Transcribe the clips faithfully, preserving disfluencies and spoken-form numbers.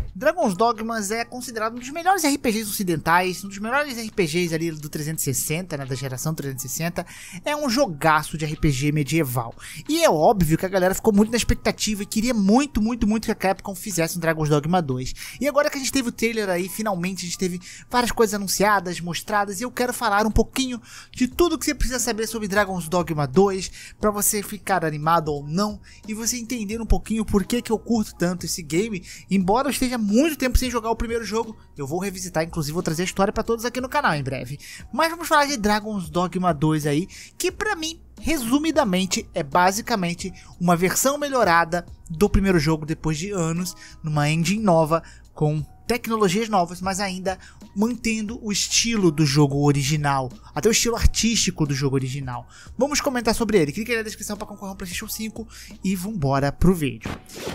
Dragon's Dogma é considerado um dos melhores R P Gs ocidentais, um dos melhores R P Gs ali do trezentos e sessenta, né, da geração trezentos e sessenta. É um jogaço de R P G medieval. E é óbvio que a galera ficou muito na expectativa e queria muito, muito, muito que a Capcom fizesse um Dragon's Dogma dois. E agora que a gente teve o trailer aí, finalmente a gente teve várias coisas anunciadas, mostradas, e eu quero falar um pouquinho de tudo que você precisa saber sobre Dragon's Dogma dois, pra você ficar animado ou não, e você entender um pouquinho por que que eu curto tanto esse game, embora eu esteja muito tempo sem jogar o primeiro jogo. Eu vou revisitar, inclusive vou trazer a história pra todos aqui no canal em breve. Mas vamos falar de Dragon's Dogma dois aí, que pra mim, resumidamente, é basicamente uma versão melhorada do primeiro jogo depois de anos, numa engine nova, com tecnologias novas, mas ainda mantendo o estilo do jogo original, até o estilo artístico do jogo original. Vamos comentar sobre ele, clique aí na descrição para concorrer ao PlayStation cinco e vambora pro vídeo.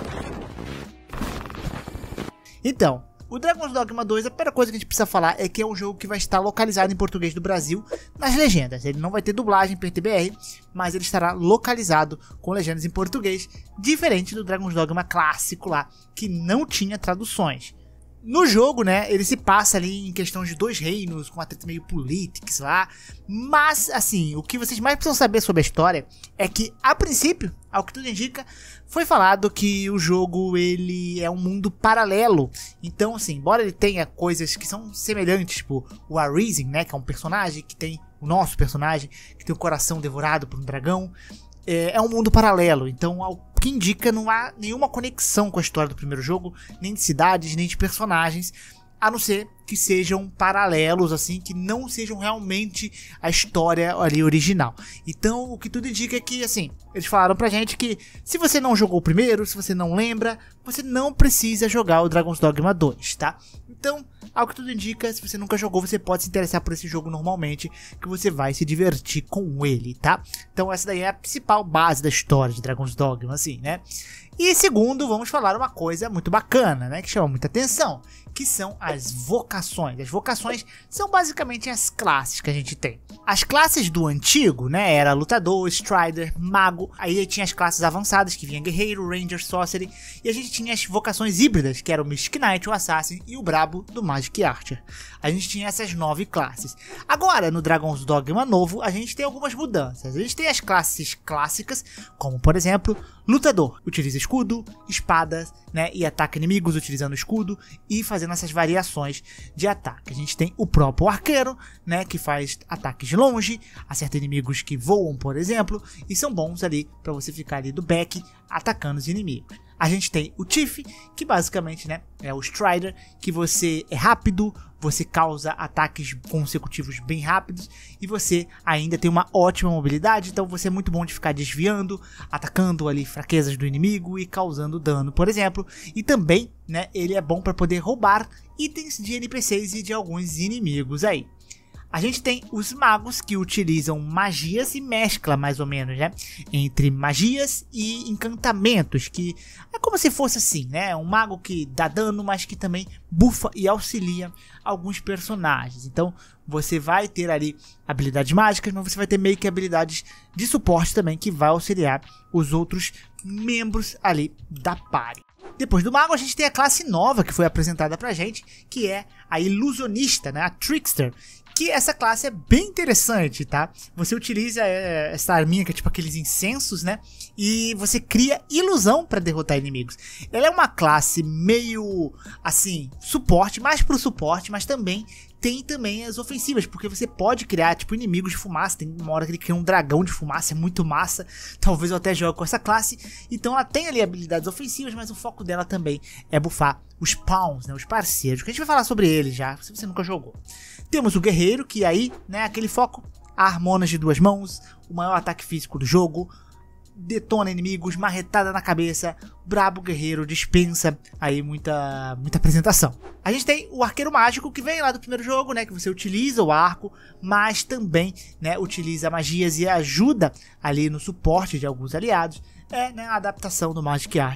Então, o Dragon's Dogma dois, a primeira coisa que a gente precisa falar é que é um jogo que vai estar localizado em português do Brasil nas legendas. Ele não vai ter dublagem P T B R, mas ele estará localizado com legendas em português, diferente do Dragon's Dogma clássico lá, que não tinha traduções. No jogo, né, ele se passa ali em questão de dois reinos, com uma treta meio politics lá, mas, assim, o que vocês mais precisam saber sobre a história é que, a princípio, ao que tudo indica, foi falado que o jogo, ele é um mundo paralelo. Então, assim, embora ele tenha coisas que são semelhantes, tipo o Arisen, né, que é um personagem que tem, o nosso personagem, que tem o coração devorado por um dragão, é, é um mundo paralelo, então, ao que indica, não há nenhuma conexão com a história do primeiro jogo, nem de cidades, nem de personagens, a não ser que sejam paralelos, assim, que não sejam realmente a história ali original. Então, o que tudo indica é que, assim, eles falaram pra gente que se você não jogou o primeiro, se você não lembra, você não precisa jogar o Dragon's Dogma dois, tá? Então, ao que tudo indica, se você nunca jogou, você pode se interessar por esse jogo normalmente, que você vai se divertir com ele, tá? Então, essa daí é a principal base da história de Dragon's Dogma, assim, né? E segundo, vamos falar uma coisa muito bacana, né, que chama muita atenção, que são as vocações. As vocações são basicamente as classes que a gente tem. As classes do antigo, né, era lutador, strider, mago, aí tinha as classes avançadas, que vinha guerreiro, ranger, sorcery, e a gente tinha as vocações híbridas, que era o Mystic Knight, o Assassin e o brabo do Magic Archer. A gente tinha essas nove classes. Agora, no Dragon's Dogma novo, a gente tem algumas mudanças. A gente tem as classes clássicas, como por exemplo, lutador, utiliza escudo, espadas, né, e ataca inimigos utilizando escudo e fazendo essas variações de ataque. A gente tem o próprio arqueiro, né, que faz ataques de longe, acerta inimigos que voam, por exemplo, e são bons ali para você ficar ali do back atacando os inimigos. A gente tem o Tiff, que basicamente, né, é o Strider, que você é rápido, você causa ataques consecutivos bem rápidos e você ainda tem uma ótima mobilidade, então você é muito bom de ficar desviando, atacando ali fraquezas do inimigo e causando dano, por exemplo. E também, né, ele é bom para poder roubar itens de N P Cs e de alguns inimigos aí. A gente tem os magos que utilizam magias e mescla mais ou menos, né, entre magias e encantamentos, que é como se fosse assim, né, um mago que dá dano, mas que também bufa e auxilia alguns personagens. Então você vai ter ali habilidades mágicas, mas você vai ter meio que habilidades de suporte também, que vai auxiliar os outros membros ali da party. Depois do mago a gente tem a classe nova que foi apresentada pra gente, que é a ilusionista, né, a trickster, que essa classe é bem interessante, tá? Você utiliza é, essa arminha que é tipo aqueles incensos, né? E você cria ilusão para derrotar inimigos. Ela é uma classe meio, assim, suporte, mais pro suporte, mas também tem também as ofensivas, porque você pode criar, tipo, inimigos de fumaça. Tem uma hora que ele cria um dragão de fumaça, é muito massa. Talvez eu até jogue com essa classe. Então ela tem ali habilidades ofensivas, mas o foco dela também é bufar os pawns, né, os parceiros, que a gente vai falar sobre eles já, se você nunca jogou. Temos o guerreiro, que aí, né, aquele foco, harmonas de duas mãos, o maior ataque físico do jogo, detona inimigos, marretada na cabeça, brabo guerreiro, dispensa aí muita, muita apresentação. A gente tem o arqueiro mágico, que vem lá do primeiro jogo, né, que você utiliza o arco, mas também, né, utiliza magias e ajuda ali no suporte de alguns aliados. É, né, a adaptação do Magic Art,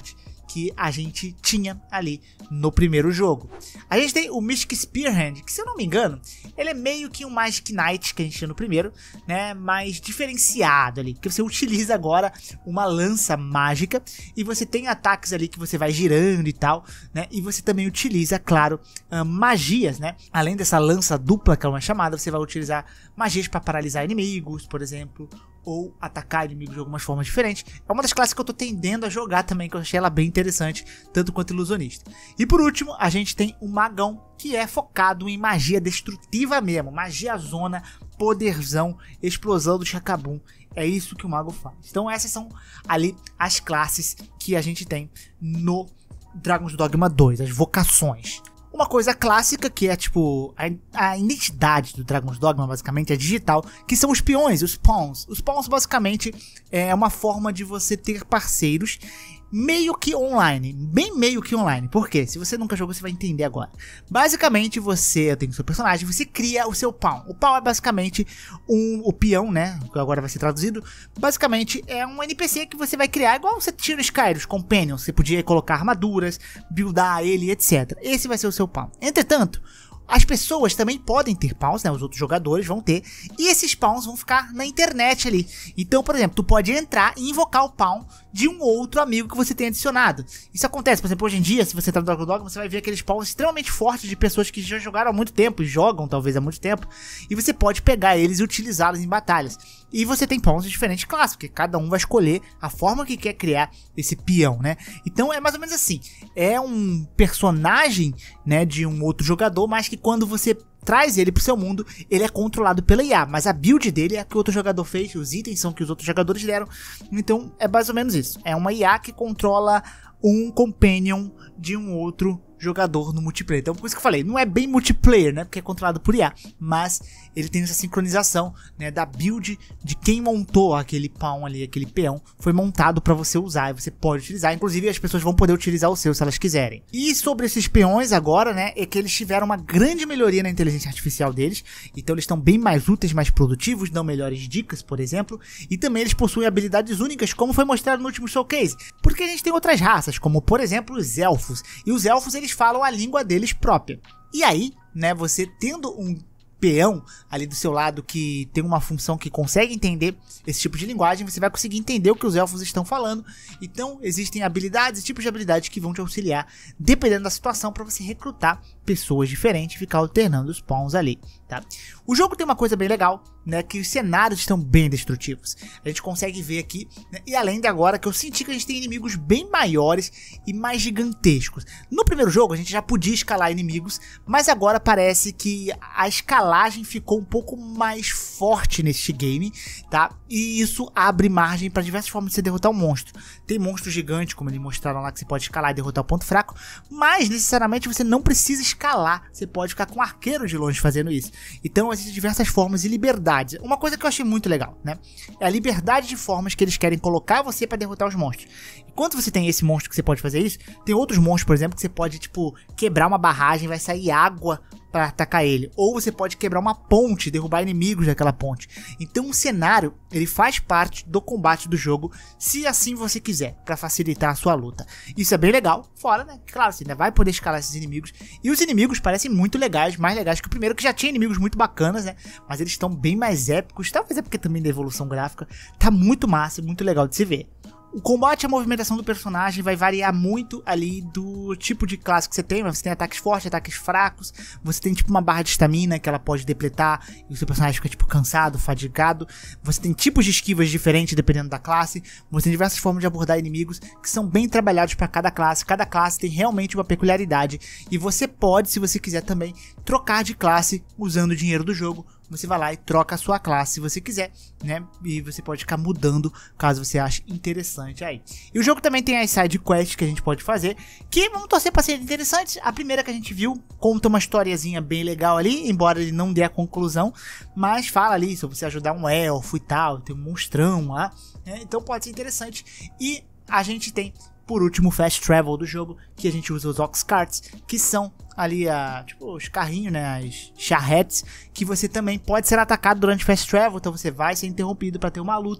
que a gente tinha ali no primeiro jogo. A gente tem o Mystic Spearhand, que se eu não me engano, ele é meio que um Magic Knight que a gente tinha no primeiro, né, mas diferenciado ali, porque você utiliza agora uma lança mágica e você tem ataques ali que você vai girando e tal, né, e você também utiliza, claro, uh, magias, né, além dessa lança dupla que é uma chamada, você vai utilizar magias para paralisar inimigos, por exemplo, ou atacar inimigos de algumas formas diferentes. É uma das classes que eu tô tendendo a jogar também, que eu achei ela bem interessante, tanto quanto ilusionista. E por último, a gente tem o Magão, que é focado em magia destrutiva mesmo, magia zona, poderzão, explosão do Chacabum. É isso que o Mago faz. Então essas são ali as classes que a gente tem no Dragon's Dogma dois, as vocações. Uma coisa clássica que é tipo a, a identidade do Dragon's Dogma, basicamente é digital, que são os peões, os pawns. Os pawns basicamente é uma forma de você ter parceiros meio que online, bem meio que online. Por quê? Se você nunca jogou, você vai entender agora. Basicamente, você tem o seu personagem, você cria o seu pawn. O pawn é basicamente um, o peão, né? Que agora vai ser traduzido. Basicamente, é um N P C que você vai criar, igual você tinha no Skyrim, os Companions. Você podia colocar armaduras, buildar ele, etcétera. Esse vai ser o seu pawn. Entretanto, as pessoas também podem ter pawns, né? Os outros jogadores vão ter. E esses pawns vão ficar na internet ali. Então, por exemplo, tu pode entrar e invocar o pawn de um outro amigo que você tem adicionado. Isso acontece, por exemplo, hoje em dia, se você tá no Dragon's Dogma, você vai ver aqueles pawns extremamente fortes de pessoas que já jogaram há muito tempo, e jogam talvez há muito tempo, e você pode pegar eles e utilizá-los em batalhas. E você tem pawns de diferentes classes, porque cada um vai escolher a forma que quer criar esse peão, né? Então é mais ou menos assim, é um personagem, né, de um outro jogador, mas que quando você traz ele pro seu mundo, ele é controlado pela I A, mas a build dele é a que o outro jogador fez, os itens são que os outros jogadores deram, então é mais ou menos isso, é uma I A que controla um companion de um outro jogador no multiplayer. Então por isso que eu falei, não é bem multiplayer, né, porque é controlado por I A, mas ele tem essa sincronização, né, da build de quem montou aquele pawn ali, aquele peão, foi montado para você usar e você pode utilizar, inclusive as pessoas vão poder utilizar o seu se elas quiserem. E sobre esses peões agora, né, é que eles tiveram uma grande melhoria na inteligência artificial deles, então eles estão bem mais úteis, mais produtivos, dão melhores dicas, por exemplo, e também eles possuem habilidades únicas, como foi mostrado no último showcase, porque a gente tem outras raças, como por exemplo os elfos, e os elfos eles falam a língua deles própria. E aí, né, você tendo um peão ali do seu lado que tem uma função que consegue entender esse tipo de linguagem, você vai conseguir entender o que os elfos estão falando. Então existem habilidades e tipos de habilidades que vão te auxiliar dependendo da situação para você recrutar pessoas diferentes e ficar alternando os pawns ali, tá? O jogo tem uma coisa bem legal, né, que os cenários estão bem destrutivos. A gente consegue ver aqui, né, e além de agora que eu senti que a gente tem inimigos bem maiores e mais gigantescos. No primeiro jogo a gente já podia escalar inimigos, mas agora parece que a escalagem ficou um pouco mais forte neste game, tá? E isso abre margem para diversas formas de você derrotar um monstro. Tem monstros gigantes, como eles mostraram lá, que você pode escalar e derrotar o ponto fraco, mas necessariamente você não precisa escalar, você pode ficar com um arqueiro de longe fazendo isso. Então existem diversas formas e liberdades. Uma coisa que eu achei muito legal, né, é a liberdade de formas que eles querem colocar você para derrotar os monstros. Enquanto você tem esse monstro que você pode fazer isso, tem outros monstros, por exemplo, que você pode, tipo, quebrar uma barragem, vai sair água para atacar ele, ou você pode quebrar uma ponte, derrubar inimigos daquela ponte. Então o cenário, ele faz parte do combate do jogo, se assim você quiser, para facilitar a sua luta. Isso é bem legal, fora, né, claro, você ainda vai poder escalar esses inimigos, e os inimigos parecem muito legais, mais legais que o primeiro, que já tinha inimigos muito bacanas, né, mas eles estão bem mais épicos, talvez é porque também da evolução gráfica, tá muito massa e muito legal de se ver. O combate e a movimentação do personagem vai variar muito ali do tipo de classe que você tem. Você tem ataques fortes, ataques fracos. Você tem tipo uma barra de estamina que ela pode depletar e o seu personagem fica tipo cansado, fadigado. Você tem tipos de esquivas diferentes dependendo da classe. Você tem diversas formas de abordar inimigos que são bem trabalhados para cada classe. Cada classe tem realmente uma peculiaridade. E você pode, se você quiser também, trocar de classe usando o dinheiro do jogo. Você vai lá e troca a sua classe se você quiser, né? E você pode ficar mudando caso você ache interessante aí. E o jogo também tem as side quests que a gente pode fazer, que vamos torcer para serem interessantes. A primeira que a gente viu conta uma historiazinha bem legal ali, embora ele não dê a conclusão, mas fala ali sobre você ajudar um elfo e tal, tem um monstrão lá, né? Então pode ser interessante. E a gente tem, por último, o Fast Travel do jogo, que a gente usa os Ox Carts, que são ali a, tipo, os carrinhos, né, as charretes, que você também pode ser atacado durante Fast Travel, então você vai ser interrompido para ter uma luta.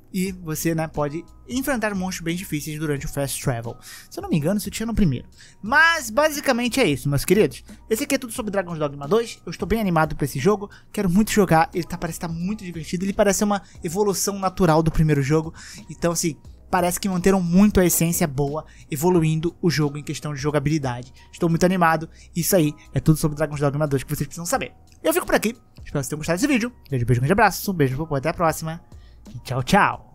e você, né, pode enfrentar monstros bem difíceis durante o Fast Travel. Se eu não me engano, isso tinha no primeiro. Mas basicamente é isso, meus queridos. Esse aqui é tudo sobre Dragon's Dogma dois. Eu estou bem animado para esse jogo, quero muito jogar. Ele tá, parece estar tá muito divertido, ele parece uma evolução natural do primeiro jogo. Então assim, parece que manteram muito a essência boa, evoluindo o jogo em questão de jogabilidade. Estou muito animado. Isso aí é tudo sobre Dragon's Dogma dois que vocês precisam saber. Eu fico por aqui, espero que vocês tenham gostado desse vídeo. Beijo, beijo, um grande abraço, um beijo, até a próxima. E tchau, tchau.